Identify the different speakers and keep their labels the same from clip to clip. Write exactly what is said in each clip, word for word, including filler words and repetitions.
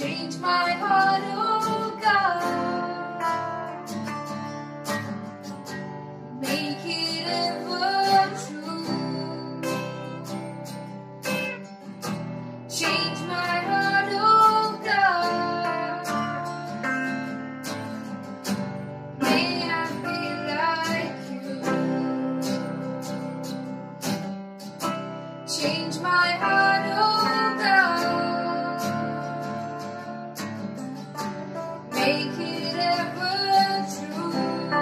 Speaker 1: Change my heart, oh God. Make it ever true. Change my heart, oh God. May I be like you. Change my heart, oh God. Make it ever true.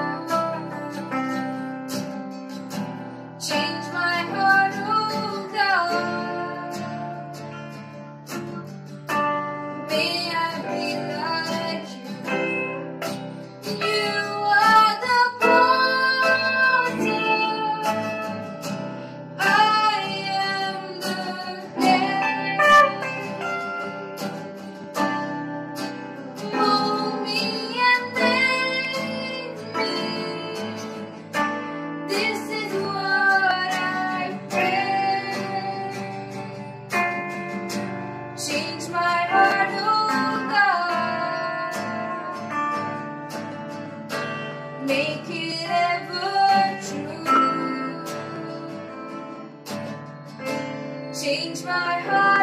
Speaker 1: Change my heart, oh God. May I be like you. You are the potter, I am the clay. Mold me and make me. This is what I pray. Change my heart, oh God. Make it ever true. Change my heart.